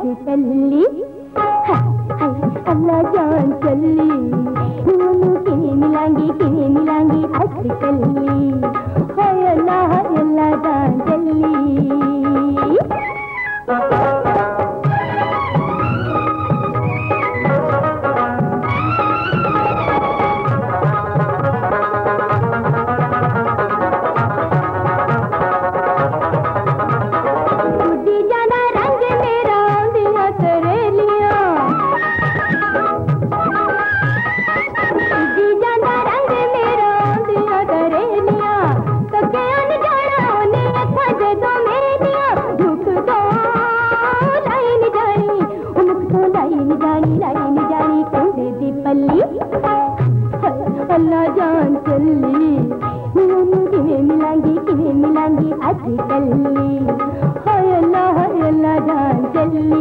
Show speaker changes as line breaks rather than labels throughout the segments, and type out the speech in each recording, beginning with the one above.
कल्ली अल्लाह जान चली किने मिलांगी आज कल्ली हाय अल्लाह जान चली अल्लाह जान चली किने मिलांगी आज कल्ली हाय अल्लाह जान चली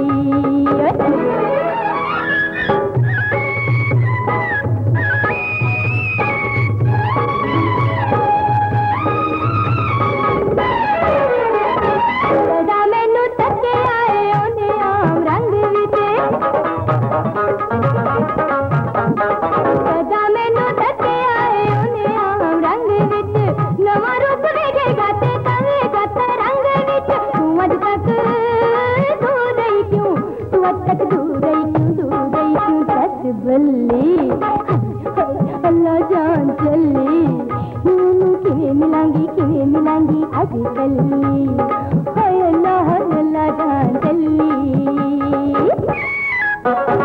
बल्ली अल्लाह जान चली किने मिलांगी आज कल्ली हाय अल्लाह जान चली